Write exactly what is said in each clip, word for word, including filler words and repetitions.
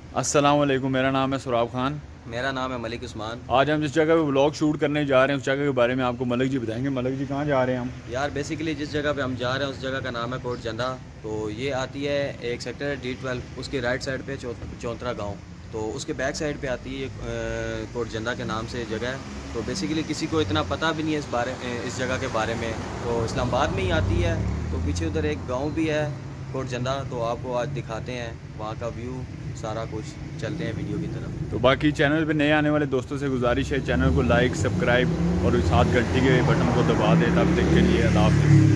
अस्सलाम वालेकुम, मेरा नाम है सुराब खान। मेरा नाम है मलिक उस्मान। आज हम जिस जगह पे व्लॉग शूट करने जा रहे हैं उस जगह के बारे में आपको मलिक जी बताएंगे। मलिक जी, कहाँ जा रहे हैं हम? यार बेसिकली जिस जगह पे हम जा रहे हैं उस जगह का नाम है कोट जंदा। तो ये आती है एक सेक्टर है डी ट्वेल्व, उसकी राइट साइड पे चौ, चौंतरा गाँव। तो उसके बैक साइड पे आती है कोट जंदा के नाम से जगह है। तो बेसिकली किसी को इतना पता भी नहीं है इस बारे इस जगह के बारे में। तो इस्लामाबाद में ही आती है। तो पीछे उधर एक गाँव भी है कोट जंदा, तो आपको आज दिखाते हैं वहाँ का व्यू सारा कुछ। चलते हैं वीडियो की तरफ। तो बाकी चैनल पे नए आने वाले दोस्तों से गुजारिश है चैनल को लाइक, सब्सक्राइब और साथ घंटी के बटन को दबा दें। तब तक के लिए अल्लाह हाफ़िज़।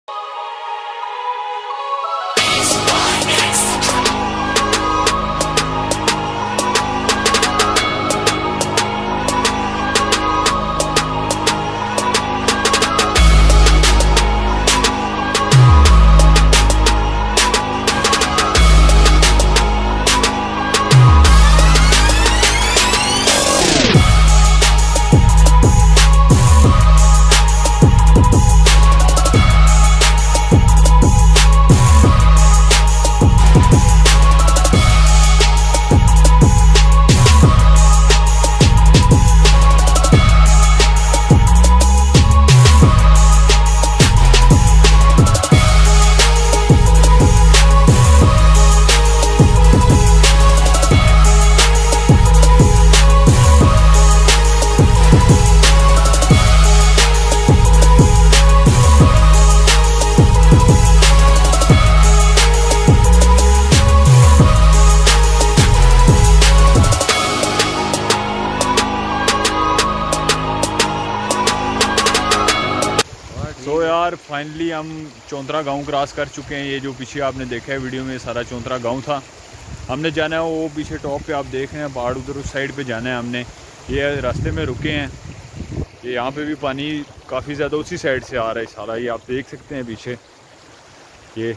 तो यार फाइनली हम चौंतरा गांव क्रॉस कर चुके हैं। ये जो पीछे आपने देखा है वीडियो में सारा चौंतरा गांव था। हमने जाना है वो पीछे टॉप पे आप देख रहे हैं पहाड़, उधर उस साइड पे जाना है हमने। ये रास्ते में रुके हैं। ये यहाँ पे भी पानी काफ़ी ज़्यादा उसी साइड से आ रहा है सारा। ये आप देख सकते हैं पीछे, ये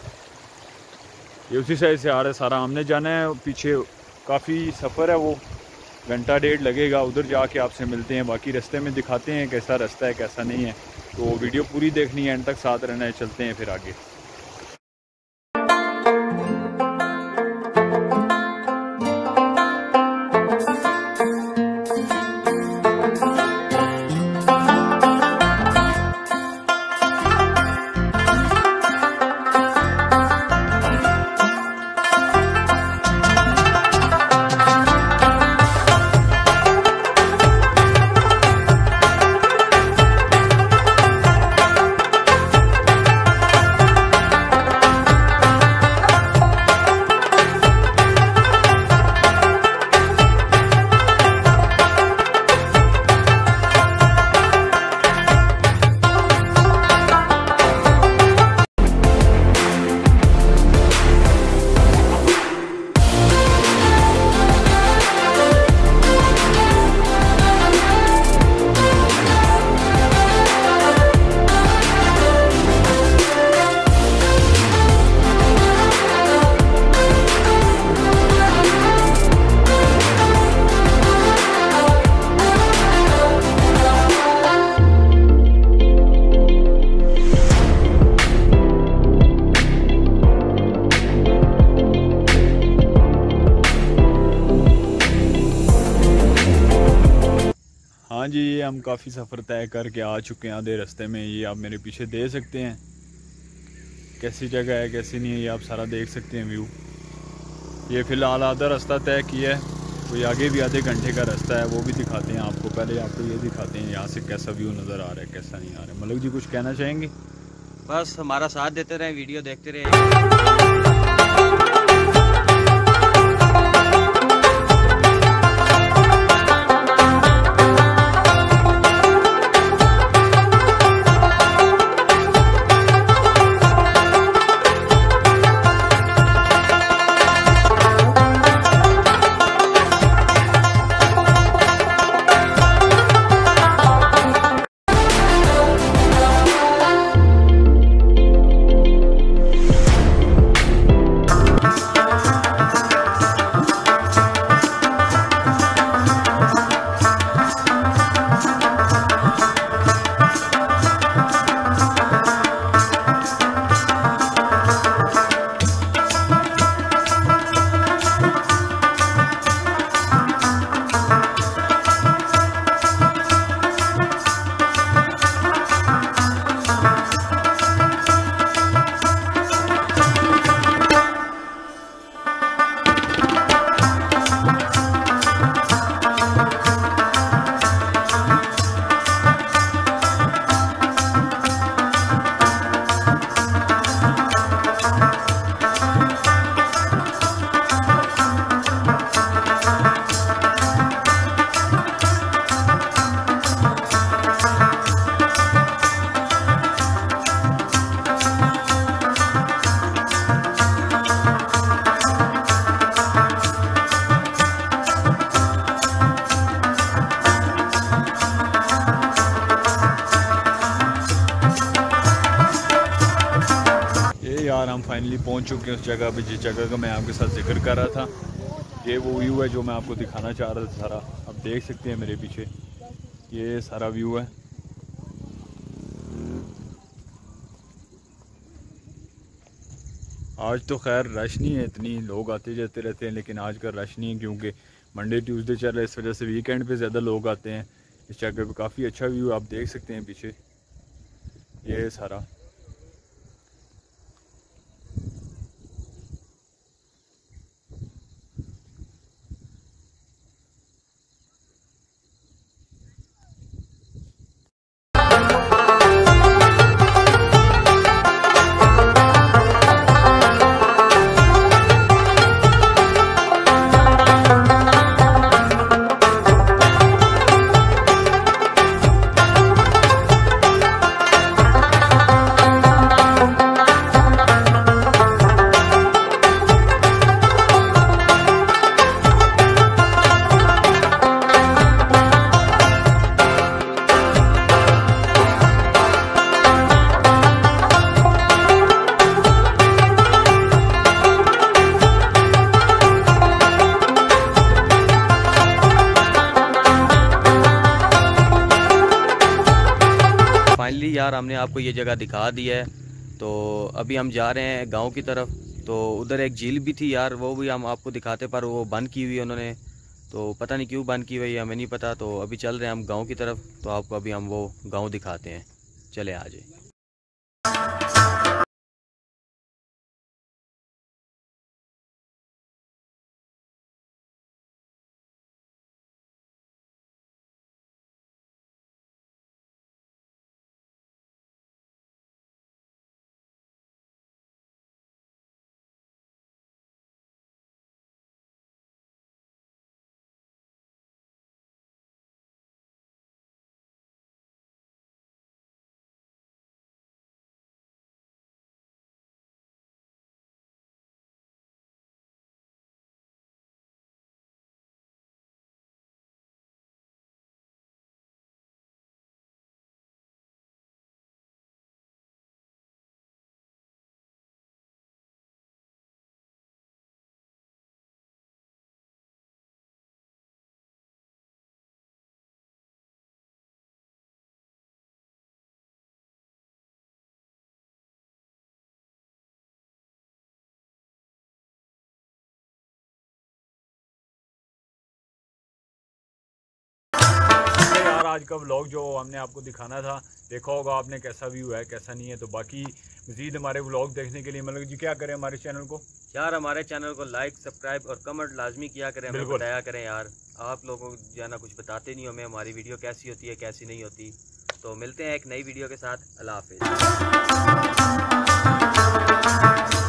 ये उसी साइड से आ रहा है सारा। हमने जाना है पीछे, काफ़ी सफ़र है वो, घंटा डेढ़ लगेगा। उधर जाके आपसे मिलते हैं, बाकी रास्ते में दिखाते हैं कैसा रास्ता है कैसा नहीं है। तो वीडियो पूरी देखनी है, एंड तक साथ रहना है। चलते हैं फिर आगे। हाँ जी, ये हम काफ़ी सफ़र तय करके आ चुके हैं आधे रास्ते में। ये आप मेरे पीछे दे सकते हैं कैसी जगह है कैसी नहीं है, ये आप सारा देख सकते हैं व्यू। ये फ़िलहाल आधा रास्ता तय किया है, कोई आगे भी आधे घंटे का रास्ता है, वो भी दिखाते हैं आपको। पहले आपको ये दिखाते हैं यहाँ से कैसा व्यू नज़र आ रहा है कैसा नहीं आ रहा है। मलिक जी कुछ कहना चाहेंगे? बस हमारा साथ देते रहें, वीडियो देखते रहें। पहुंच चुके हैं उस जगह पे जिस जगह का मैं आपके साथ जिक्र कर रहा था। ये वो व्यू है जो मैं आपको दिखाना चाह रहा था सारा। आप देख सकते हैं मेरे पीछे ये सारा व्यू है। आज तो खैर रश नहीं है, इतनी लोग आते जाते रहते हैं, लेकिन आज का रश नहीं है क्योंकि मंडे ट्यूसडे चल रहा है, इस वजह से वीकेंड पे ज़्यादा लोग आते हैं। इस जगह पे काफ़ी अच्छा व्यू आप देख सकते हैं पीछे ये सारा। फाइनली यार हमने आपको ये जगह दिखा दी है, तो अभी हम जा रहे हैं गांव की तरफ। तो उधर एक झील भी थी यार, वो भी हम आपको दिखाते, पर वो बंद की हुई है उन्होंने, तो पता नहीं क्यों बंद की हुई है, हमें नहीं पता। तो अभी चल रहे हैं हम गांव की तरफ, तो आपको अभी हम वो गांव दिखाते हैं। चले आ जाए। यार आज का व्लॉग जो हमने आपको दिखाना था, देखा होगा आपने कैसा व्यू है कैसा नहीं है। तो बाकी मज़ीद हमारे व्लॉग देखने के लिए मतलब जी क्या करें हमारे चैनल को यार हमारे चैनल को लाइक सब्सक्राइब और कमेंट लाजमी किया करें, हमें बताया करें यार। आप लोगों को जो है ना कुछ बताते नहीं हो हमें, हमारी वीडियो कैसी होती है कैसी नहीं होती। तो मिलते हैं एक नई वीडियो के साथ। अल्लाह हाफिज़।